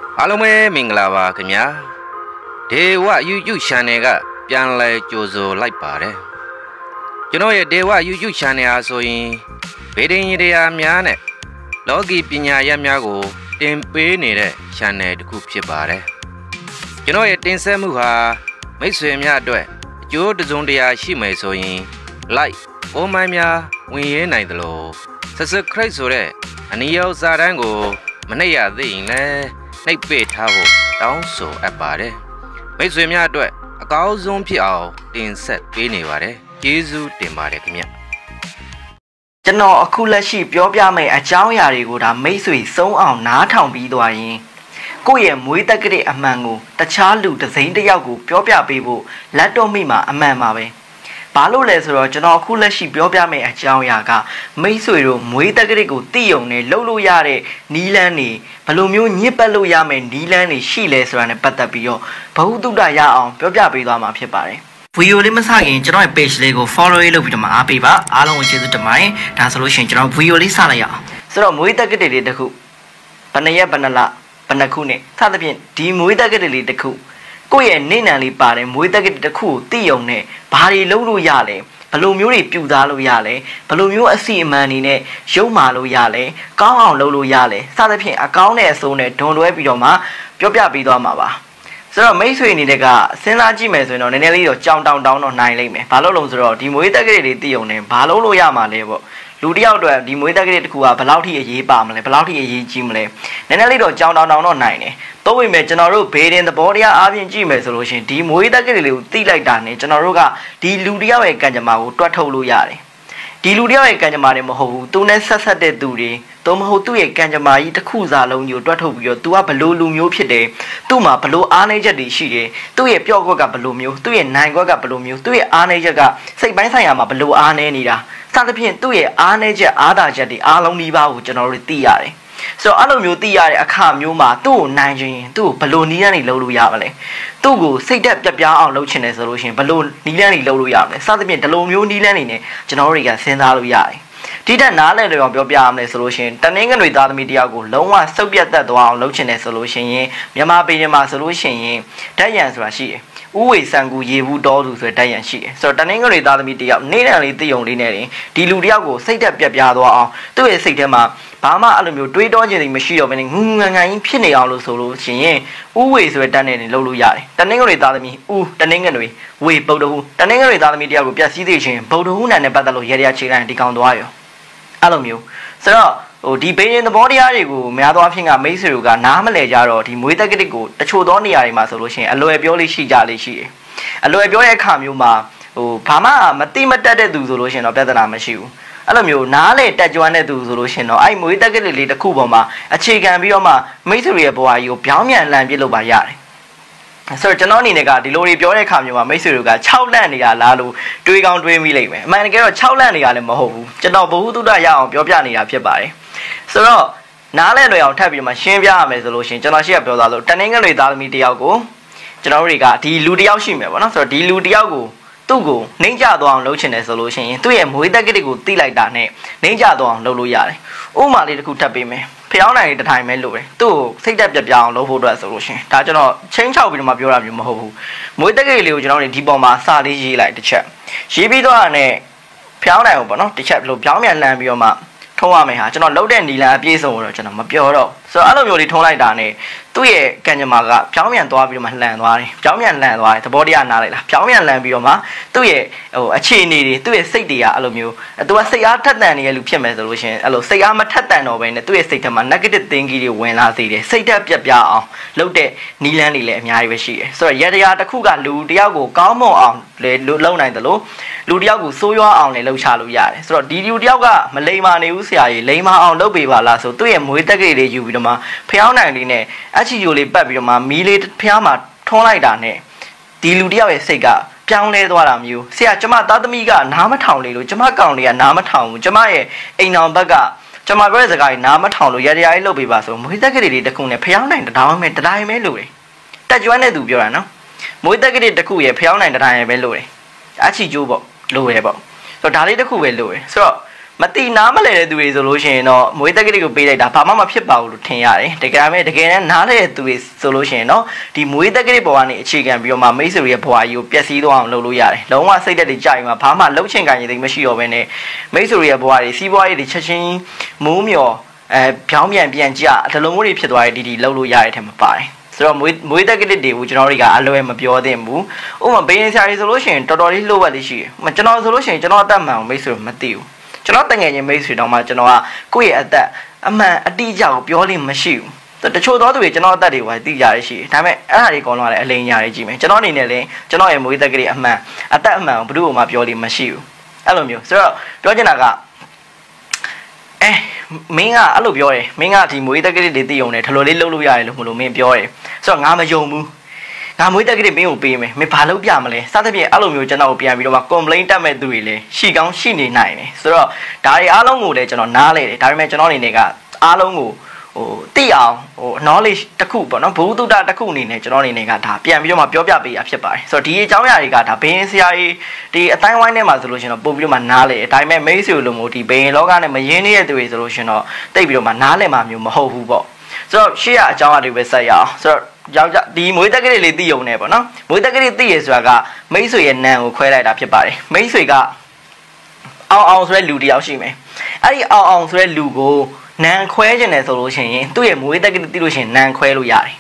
အားလုံးပဲမင်္ဂလာပါခင်ဗျာဒေဝ YouTube Channel ကပြန်လဲကြိုဆိုလိုက်ပါတယ်ကျွန်တော်ရဲ့ဒေဝ YouTube Channel အားဆိုရင်ဗေဒင်ရတရားများနဲ့လောကီပညာရပ်များကိုတင်ပေးနေတဲ့ Channel တစ်ခုဖြစ်ပါတယ်ကျွန်တော်ရဲ့တင်ဆက်မှုဟာမိတ်ဆွေများအတွက်အကျိုးတစုံတရာရှိမယ်ဆိုရင် like ပုံမှန်များဝင်ရင်းနိုင်သလို subscribe ဆိုတဲ့အနည်းရောက်စာတန်းကိုမနှိပ်ရသေးရင်လည်းနှိပ်ပေးထားဖို့တောင်းဆိုအပ်ပါတယ်မိတ်ဆွေများအတွက်အကောင်းဆုံးဖြစ်အောင်တင်ဆက်ပေးနေပါတယ်ကျေးဇူးတင်ပါတယ်ခင်ဗျကျွန်တော်အခုလက်ရှိပြောပြမယ့်အကြောင်းအရာတွေကိုဒါမိတ်ဆွေစုံအောင်နားထောင်ပြီးသွားရင်ကိုယ့်ရဲ့မွေးတက္ကရာအမှန်ကိုတခြားလူတစ်စိမ်းတစ်ယောက်ကိုပြောပြပေးဖို့လက်တော့မိမှာအမှန်ပါပဲဘာလို့လဲဆိုတော့ကျွန်တော်အခုလက်ရှိပြောပြမယ့်အကြောင်းအရာကမိတ်ဆွေတို့မွေးတက္ကရာကိုသိုံနဲ့လှုပ်လို့ရတဲ့နီးလန်းတွေဘယ်လိုမျိုးညစ်ပတ်လို့ရမယ့်နီးလန်းတွေရှိလဲဆိုတာနဲ့ပတ်သက်ပြီးတော့ဘဟုတုတရအောင်ပြောပြပေးသွားမှာဖြစ်ပါတယ်ဗီဒီယိုလေးမစခင်ကျွန်တော်ရဲ့ page လေးကို follow လုပ်ပြီးတော့အားပေးပါအားလုံးကိုကျေးဇူးတင်ပါတယ်ဒါဆိုလို့ရှိရင်ကျွန်တော်ဗီဒီယိုလေးစလိုက်ရအောင်ဆိုတော့မွေးတက္ကရာလေးတစ်ခုဘယ်နှစ်ရက်ဘယ်နှစ်လဘယ်နှစ်ခုနဲ့စသဖြင့်ဒီမွေးတက္ကရာလေးတစ်ခုကိုယ့်ရဲ့နေနံလေးပါတယ်မွေးတက္ကရာတစ်ခုကိုသိုံနဲ့ဘာတွေလုပ်လို့ရလဲဘယ်လိုမျိုးတွေပြူသားလို့ရလဲဘယ်လိုမျိုးအစီအမံတွေနဲ့ရုပ်မာလို့ရလဲကောင်းအောင်လုပ်လို့ရလဲစသဖြင့်အကောင်းနဲ့အဆိုးနဲ့ဒွန်လွဲပြီးတော့မှပြောပြပေးသွားမှာပါဆိုတော့မိတ်ဆွေအနေနဲ့ကစဉ်းစားကြည့်မယ်ဆိုရင်တော့နည်းနည်းလေးတော့ကြောင်တောင်တော့နိုင်လိမ့်မယ်ဘာလို့လဲဆိုတော့ဒီမွေးတက္ကရာလေးသိုံနဲ့ဘာလုပ်လို့ရမှာလဲပေါ့လူတယောက်အတွက်ဒီမွေးတက္ကရာတစ်ခုကဘယ်လောက်ထိအရေးပါမလဲဘယ်လောက်ထိအရေးကြီးမလဲနည်းနည်းလေးတော့ကြောင်တောင်တော့နိုင်တယ်တော့ဝင်မယ်ကျွန်တော်တို့ဘေးတင်သဘောတရားအားဖြင့်ကြည့်မယ်ဆိုလို့ရှိရင်ဒီမွေးတက္ကရာလေးကိုသိလိုက်တာနဲ့ကျွန်တော်တို့ကဒီလူတယောက်ရဲ့ကံကြမ္မာကိုတွတ်ထုတ်လို့ရတယ်ဒီလူတယောက်ရဲ့ကံကြမ္မာတွေမဟုတ်ဘူးသူနဲ့ဆက်ဆက်တဲ့သူတွေတော့မဟုတ်သူ့ရဲ့ကံကြမ္မာကြီးတစ်ခုစားလုံးကြီးကိုတွတ်ထုတ်ပြီးတော့ तू ကဘလို့လူမျိုးဖြစ်တယ်သူ့မှာဘလို့အားနည်းချက်တွေရှိတယ်သူ့ရဲ့ပျော့ကွက်ကဘလို့မျိုးသူ့ရဲ့နိုင်ကွက်ကဘလို့မျိုးသူ့ရဲ့အားနည်းချက်ကစိတ်ပိုင်းဆိုင်ရာမှာဘလို့အားနည်းနေတာစသဖြင့်သူ့ရဲ့အားနည်းချက်အားသာချက်တွေအားလုံးဒီပါကိုကျွန်တော်တို့သိရတယ်ဆိုတော့အဲ့လိုမျိုးသိရတဲ့အခါမျိုးမှာသူ့ကိုနိုင်ခြင်းသူ့ကိုဘလို့နီးလန်းနေလုပ်လို့ရပါလဲသူ့ကိုစိတ်သက်ပြပြအောင်လုပ်ချင်တယ်ဆိုလို့ရှိရင်ဘလို့နီးလန်းနေလုပ်လို့ရမလဲစသဖြင့်ဒီလိုမျိုးနီးလန်းနေနဲ့ကျွန်တော်တို့တွေကစဉ်းစားလို့ရတယ်ဒီတက်နားလည်တယ်အောင်ပြောပြရမယ်ဆိုလို့ရှိရင်တနင်္ဂနွေသားသမီးတယောက်ကိုလုံးဝစုပ်ပြတ်သက်သွားအောင်လုပ်ချင်တယ်ဆိုလို့ရှိရင်မြန်မာပြည်မှာဆိုလို့ရှိရင်ဓာတ်ရံဆိုတာရှိတယ်ဥဝေစံကူရေဘူးတော်သူဆိုတဲ့ဓာတ်ရံရှိတယ်ဆိုတော့တနင်္ဂနွေသားသမီးတယောက်နေတန်လေးသိုံလေးနဲ့ဒီလူတယောက်ကိုစိတ်သက်ပြပြသွားအောင်သူ့ရဲ့စိတ်ထဲမှာဘာမှအဲ့လိုမျိုးတွေးတောခြင်းတွေမရှိတော့ဘဲနဲ့ငူငန်ငန်ကြီးဖြစ်နေအောင်လို့ဆိုလို့ရှိရင်ဥဝေဆိုတဲ့ဓာတ်နဲ့လုပ်လို့ရတယ်တနင်္ဂနွေသားသမီးဥတနင်္ဂနွေဝေပုဒ္ဓဟူတနင်္ဂနွေသားသမီးတယောက်ကိုပြက်စီးသေးခြင်းဗုဒ္ဓဟူနာနဲ့ပတ်သက်လို့ရေရချေတိုင်းဒီကောင်သွားရောအဲ့လိုမျိုးဆိုတော့ဒီဘေးရင်သဘောတရားတွေကိုများသောအားဖြင့်ကမိတ်ဆွေတို့ကနားမလဲကြတော့ဒီမွေးတက္ကရာကိုတချို့သောနေရာတွေမှာဆိုလို့ရှိရင်အလွယ်ပြောလေးရှိကြလေးရှိတယ်အလွယ်ပြောတဲ့အခါမျိုးမှာဘာမှမတိမတက်တဲ့သူဆိုလို့ရှိရင်တော့ပြဿနာမရှိဘူးအဲ့လိုမျိုးနားလေတက်ကြွတဲ့သူဆိုလို့ရှိရင်တော့အဲ့မွေးတက္ကရာလေးတစ်ခုပေါ်မှာအခြေခံပြီးတော့မှမိတ်ဆွေရဲ့ဘဝကြီးကိုပြောင်းပြန်လှန်ပြစ်လုပ်ပါရတယ်ဆိုတော့ကျွန်တော်အနေနဲ့ကဒီလိုတွေပြောတဲ့အခါမျိုးမှာမိတ်ဆွေတို့က6လန့်နေတာလားလို့တွေးကောင်းတွေးမိလိမ့်မယ်အမှန်တကယ်တော့6လန့်နေတာလည်းမဟုတ်ဘူးကျွန်တော်ဘဟုတုတရအောင်ပြောပြနေတာဖြစ်ပါတယ်ဆိုတော့နားလဲလွယ်အောင်ထပ်ပြီးမှရှင်းပြရမယ်ဆိုလို့ရှိရင်ကျွန်တော်ရှေ့ကပြောသားလို့တနင်္ဂနွေသားသမီးတယောက်ကိုကျွန်တော်တို့တွေကဒီလူတယောက်ရှိမယ်ပေါ့နော်ဆိုတော့ဒီလူတယောက်ကိုသူ့ကိုနှိမ့်ကြသွားအောင်လုပ်ချင်တယ်ဆိုလို့ရှိရင်သူ့ရဲ့မွေးတက္ကရာကိုတိလိုက်တာနဲ့နှိမ့်ကြသွားအောင်လုပ်လို့ရတယ်ဥပမာလေးတစ်ခုထပ်ပေးမယ်ဖျောင်းနိုင်တဲ့တိုင်းပဲလို့ပဲသူ့ကိုစိတ်သက်ပြပြအောင်လုပ်ဖို့အတွက်ဆိုလို့ရှိရင်ဒါကျွန်တော်ချင်းချောက်ပြီးတော့မှပြောတာမျိုးမဟုတ်ဘူးမွေးတက္ကရာလေးကိုကျွန်တော်တို့ဒီပေါ်မှာစာလေးရေးလိုက်တစ်ချက်ရေးပြီးတော့နဲ့ဖျောင်းနိုင်အောင်ပေါ့နော်တစ်ချက်ဘလို့ပြောင်းပြန်လှမ်းပြီးတော့မှထုံးရမယ်ဟာကျွန်တော်လှုပ်တဲ့နီလန်အပြည့်စုံတော့ကျွန်တော်မပြောတော့ဆိုတော့အဲ့လိုမျိုးလေးထုံးလိုက်တာနဲ့သူ့ရဲ့ကံကြမ္မာကပြောင်းပြန်သွားပြီးတော့မှလှန်သွားတယ်ပြောင်းပြန်လှန်သွားတယ်သဘောတရားနားလိုက်လားပြောင်းပြန်လှန်ပြီးတော့မှသူ့ရဲ့အခြေအနေတွေသူ့ရဲ့စိတ်တွေကအဲ့လိုမျိုးသူကစိတ်အားထက်သန်နေတဲ့လူဖြစ်မယ်ဆိုလို့ရှိရင်အဲ့လိုစိတ်အားမထက်သန်တော့ဘဲနဲ့သူ့ရဲ့စိတ်ထဲမှာ negative thinking တွေဝင်လာစေတယ်စိတ်သက်ပြပြအောင်လုပ်တဲ့နီလန်တွေလည်းအများကြီးပဲရှိတယ်ဆိုတော့ရတရားတစ်ခုကလူတယောက်ကိုကောင်းမွန်အောင်လေလုပ်နိုင်တယ်လို့လူတယောက်ကိုစိုးရွားအောင်လည်းလှုပ်ရှားလို့ရတယ်ဆိုတော့ဒီလူတယောက်ကမလိမ္မာနေဘူးဆရာကြီးလိမ္မာအောင်လုပ်ပေးပါလားဆိုသူ့ရဲ့မွေးတက္ကရာလေးယူပြီးတော့မှဖျောင်းနိုင်လေးနဲ့အချီယိုလေးပတ်ပြီးတော့မှမီးလေးဖျားမှာထွန်းလိုက်တာနဲ့ဒီလူတယောက်ရဲ့စိတ်ကပြောင်းလဲသွားတာမျိုးဆရာကျမသားသမီးကနားမထောင်လေလို့ကျမကောင်လေးကနားမထောင်ဘူးကျမရဲ့အိမ်တော်ဘက်ကကျမပြောတဲ့စကားကြီးနားမထောင်လို့ရတရားကြီးလုပ်ပေးပါဆိုမွေးတက္ကရာလေးတစ်ခုနဲ့ဖျောင်းနိုင်တောင်းမယ်တတိုင်းပဲလို့တယ်တက်ကျွမ်းတဲ့သူပြောတာနော်မွေးတက္ကရာတစ်ခုရဲ့ဖျောင်းနိုင်တတိုင်းပဲလို့တယ်အချီကျိုးပေါ့လို့ရပေါ့ဆိုတော့ဒါလေးတစ်ခုပဲလို့တယ်ဆိုတော့ Mati Namale do resolution or Muitaki be like the Pama Pipa Tiari, the Grammy again Nale to his solution, no? The Muitaki Boani chicken, Bioma Misery boy, you Piasido and Luluya. Don't want to say that the Jima Pama Loching and the machine of any Misery boy, see boy, the Chaching, Mumio, Piamian Bianja, the Lomuri Pidwai did the Luluya item pie. So Muitaki, which already got Aloe Pure Demu, Uma Bain resolution, totally lower the she. Machano solution, Jonathan Mount, Miser Matthew. Nothing any makes you don't much know. Queer at that. A man, a DJ, purely machine. The truth of which not that it was DJ. She, time I go on a lane yard, Jimmy. Janoni in a lane, Janoi with a great man. At that man, blew my purely machine. Alumio, sir, Georgianaga. Minga, I love your Minga team with a great deal on it. Hello, little Yai, Pure. So I'm a yomu. I'm with a great meal beam, me palo piamale, Saturday alumio general piano, complain time at duile, she gone shiny nine. So, die alongo legend on Nale, dimension on nega, alongo, or Tia, or knowledge the coop, no Pudu da Kuni nature on negata, piano, pia be a shepai. So, Tia Jamaica, PNCI, the Taiwan name resolution of Bubium Nale, time may you lumoti, Bain Logan and Mayenia the resolution or David Manale Mamu Maho. So, she are Jamadi Vesaya. So, the Muitaki Dio never, no? Muitaki is Raga, Maisui and Nan will quite up your body. Maisuiga our red Ludi Alshime. I our red Lugo, Nan question a solution to a Muitaki dilution, Nan Quelu Yari.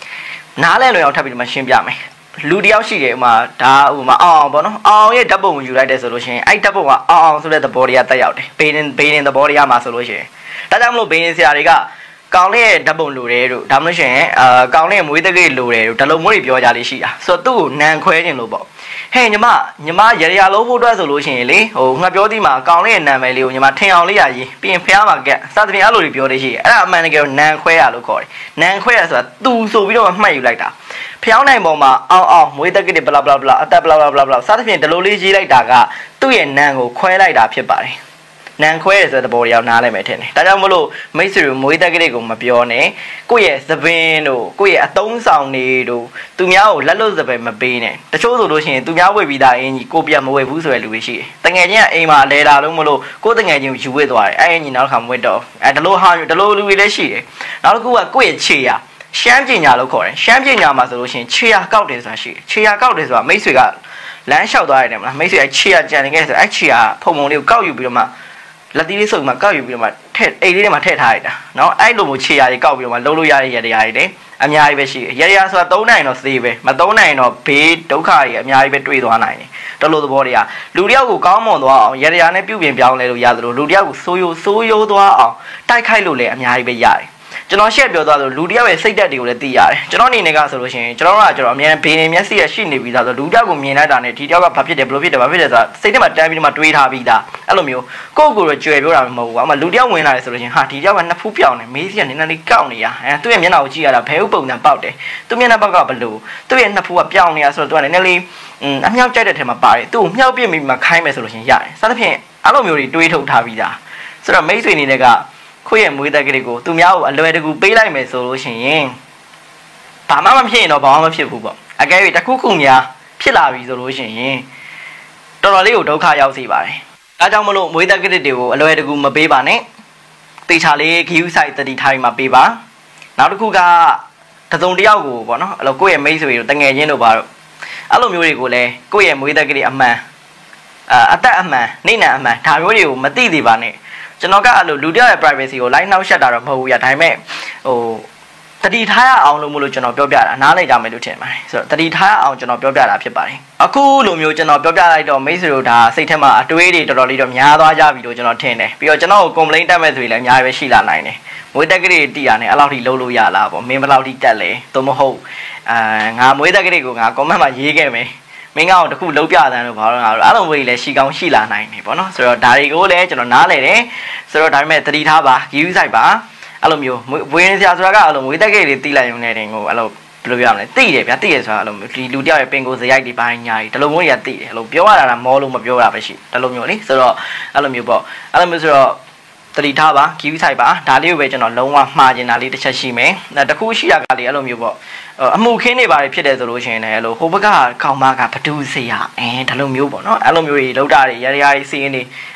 Nala will tap machine yame. Ludi Alshi, ma, da, uma, bono, oh, yeah, double when you write the solution. I double so let the body at the out, pain in the body, ama solution. That I'm no pain Siariga. County double lure, damnation, county with the great lure, Talomori Biojalicia. So two nan question lobo. Hey, Yama, Yaria lobo resolution, oh, Nabiodima, county and Namelu, Yama Teon being Piama get, starting Aluri Biology, and manager Nan Quea Lucoi. Nan Quea, do so we don't make like that. Piana Moma, with the great blah blah blah, blah blah blah blah, starting the Loligi like Daga, 2 and Nango, quite like that, your body. Nan queers at the body of Nalametin. Tadamolo, Maser, Muitagrigo, Mapione, Queer, the Veno, Queer, a tone sound needle, Tumiao, Lalos of Mabine. The show solution, Tumiao will be that in Copia Moe Buso Luigi. Tangania, Ema, Leda, Lomolo, quoting at you with why, I ain't not come with off. At the low hundred, the low Luigi. Now go a queer cheer. Champagne Yalocore, Champagne Yama solution, cheer goddess and she. Cheer goddess, Masiga. Land shout item, Masi a cheer, Janet, actually, Pomoni, go you be my. Latini so my cow you be my head, a little my head hide. Now I know what she I go with my Lolo Yadi ide. I'm Yavishi. Yaria so don't I know Steve, Madonna no paid, Dokai, I'm Yavi 319. The low body. Ludia will come on the wall, Yariana Pubian Bian Yadro, Ludia will so you do our Taikai Lule, I'm Yavi Yai. General Shep your daughter, Ludia will say that you will the eye. General Nega solution, General Roger, me pain, Messi, a shinny without the Ludia will mean that it, Tiaga Papi de Blovita, say them at David Madrid Havida. Alumio, go go to a Mo, I'm a Ludia when I solution, Hatia and a Pupion, Mason in a county, and 2 million out here at Pebble and about it. 2 million about below, 2 and a poor piano, so to an Nelly. I'm not jaded him about 2 help me my kind solution. Yeah, something Alumio do it out Havida. So amazing in a gap. Queer with a Grigo, to meow and let go pay like my solution. Pamama Pin or Bama Pibubo. I gave it a cucumia, Pilla resolution. Don't leave Doka Yausi by. Adamolo with a Grido, and let go my baby. The Charlie, you sight the time of Biba. Now the Kuga, Tazondiago, Bono, a loco and Mason, Tangano Bar. Alumuricole, Queer with a great man. At that man, Nina man, Tario, Matidi Bane. Janoka Ludia privacy or line now shut out of who we are time. Oh, the entire on Lumulujan of Bobia, and I damn it. So the entire on John of Bobia up your body. A cool Lumujan of Bobia, or Masuda, Satama, to 80 to Lolidom Yada Javi to Jonathan. Because Jano complain time as well and Yava Shila line. With a great Diane, allow the Lolo Yala, or maybe allow the Tele, Tomoho, and I'm with a great go, I come my Yigame. Ming out the cool Lopia than I don't wait let she go Sheila 9. So Dari go let on Nale, so I met 3 taba, use I bar. Alumio, when Yazraga, with a gay tea netting or allo Pluvian, tea, Patti, Ludia Pingo, the Yagi behind Yai, Talomoya tea, Lopioa and Molum of your apache, Talomoni, so Alumio, Alamusro. 3 taba, use I bar, Dali region on low margin, a little Shashime, that the Kushia Gali Alumio. A Mukini by Pit resolution, hello, Hobaga, Kalmaka, Patusia, and Talumio, no, Alumio, Lodari, Yari, see any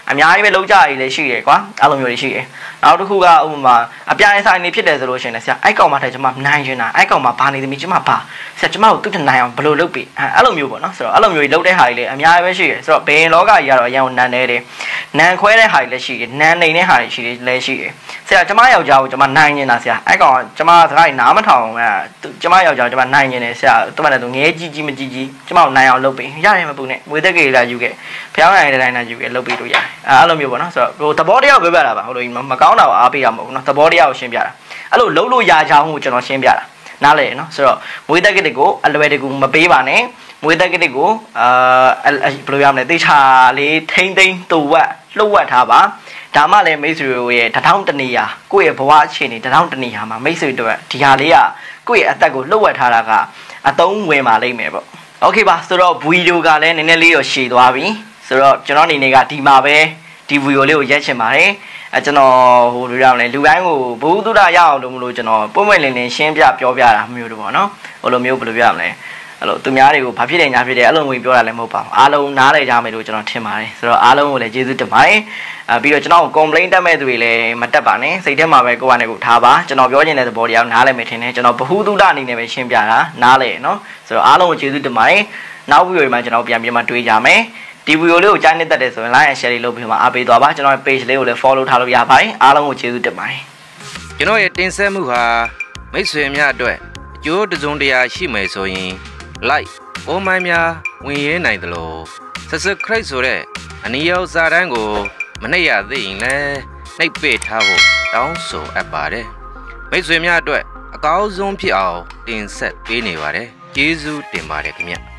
များကြီးပဲလောက်ကြရည်လည်းရှိရယ်ကွာအဲ့လိုမျိုးတွေရှိရယ်နောက်တစ်ခုကဥပမာအပြိုင်ဆိုင်နေဖြစ်တယ်ဆိုလို့ရှိရင်လည်းဆရာအဲ့ကောင်မှထဲကျွန်မနိုင်နေတာအဲ့ကောင်မှဘာနေသမီးကျွန်မဘာဆရာကျွန်မကိုသူ့ထနိုင်အောင်ဘယ်လိုလုပ်ပြီးအဲ့လိုမျိုးပေါ့နော်ဆိုတော့အဲ့လိုမျိုးကြီးလုပ်တဲ့ဟာတွေလည်းအများကြီးပဲရှိရယ်ဆိုတော့ဘယ်လောကကြီးကတော့အရင်ကနန်နေတယ်နန်ခွဲတဲ့ဟာတွေလည်းရှိတယ်နန်နေတဲ့ဟာတွေရှိတယ်လည်းရှိတယ်ဆရာကျွန်မယောက်ျားကိုကျွန်မနိုင်နေတာဆရာအဲ့ကောင်ကျွန်မစကားကြီးနားမထောင်အဲ့ကျွန်မယောက်ျားကျွန်မနိုင်နေတယ်ဆရာသူ့ဘာလဲသူငဲကြီးမကြီးကျွန်မကိုနိုင်အောင်လုပ်ပြီးရတယ်မပူနဲ့မွေးသက်ကြီးလာယူခဲ့ဖျောင်းနိုင်တဲ့တိုင်းလာယူခဲ့လုပ်ပြီးလို့ရတယ်အဲ့လိုမျိုးပေါ့နော်ဆိုတော့ဟိုသဘောတရားကိုပြောပြတာပါဟိုလိုမကောင်းတာကိုအားပေးရမှာပေါ့နော်သဘောတရားကိုရှင်းပြတာအဲ့လိုလုံးလို့ရချောင်းကိုကျွန်တော်ရှင်းပြတာနားလေနော်ဆိုတော့မွေးသက်ကတစ်ကိုအလွယ်တကူမပေးပါနဲ့မွေးသက်ကတစ်ကိုဘယ်လိုရမလဲတေချာလေးထိမ့်သိမ့်တူဝက်လှုပ်ဝက်ထားပါဒါမှလည်းမိတ်ဆွေရဲ့တထောင်တနေရာကိုယ့်ရဲ့ဘဝအခြေအနေတထောင်တနေရာမှာမိတ်ဆွေတို့ဒီဟာလေးကကိုယ့်ရဲ့အသက်ကိုလှုပ်ဝက်ထားတာကအသုံးဝင်ပါလိမ့်မယ်ပေါ့โอเคပါဆိုတော့ဗီဒီယိုကလည်းနည်းနည်းလေးတော့ရှည်သွားပြီဆိုတော့ကျွန်တော်အနေနဲ့ကဒီမှာပဲဒီဗီဒီယိုလေးကိုရက်ချင်ပါတယ်ကျွန်တော်ဟိုလိုရအောင်လဲလူတိုင်းကိုဘုသူဒရအောင်လို့မလို့ကျွန်တော်ပွင့်ပွင့်လင်းလင်းရှင်းပြပြောပြတာမျိုးတို့ပေါ့နော်ဟိုလိုမျိုးဘယ်လိုပြရမလဲအဲ့လိုသူများတွေကိုဘာဖြစ်တယ်ညာဖြစ်တယ်အဲ့လိုမျိုးပြောတာလည်းမဟုတ်ပါဘူးအားလုံးနားလည်ကြမယ်လို့ကျွန်တော်ထင်ပါတယ်ဆိုတော့အားလုံးကိုလည်းကျေးဇူးတင်ပါတယ်ပြီးတော့ကျွန်တော် complaint တက်မဲ့သူတွေလည်းမတက်ပါနဲ့စိတ်ထဲမှာပဲကိုယ့်အနေကိုထားပါကျွန်တော်ပြောချင်တဲ့သဘောတရားကိုနားလည်မယ်ထင်တယ်ကျွန်တော်ဘဟုသုတအနေနဲ့ပဲရှင်းပြတာနားလည်နော်ဆိုတော့အားလုံးကိုကျေးဇူးတင်ပါတယ်နောက်ဗီဒီယိုမှာကျွန်တော်ပြန်ပြီးမှတွေ့ကြမယ်ဒီဗီဒီယိုလေးကိုကြားနေတတ်တယ်ဆိုရင် like and share လေးလုပ်ပြီးမှအားပေးသွားပါကျွန်တော်ရဲ့ page လေးကိုလည်း follow ထားလို့ရပါတယ်အားလုံးကိုကျေးဇူးတင်ပါတယ်ကျွန်တော်ရဲ့တင်ဆက်မှုဟာမိတ်ဆွေများအတွက်အကျိုးတစုံတရာရှိမယ်ဆိုရင် like ပုံမှန်များဝင်ရနိုင်တယ်လို့ subscribe ဆိုတဲ့အနည်းရောက်စာတန်းကိုမနှိပ်ရသေးရင်လည်းနှိပ်ပေးထားဖို့တောင်းဆိုအပ်ပါတယ်မိတ်ဆွေများအတွက်အကောင်းဆုံးဖြစ်အောင်တင်ဆက်ပေးနေပါတယ်ကျေးဇူးတင်ပါတယ်ခင်ဗျ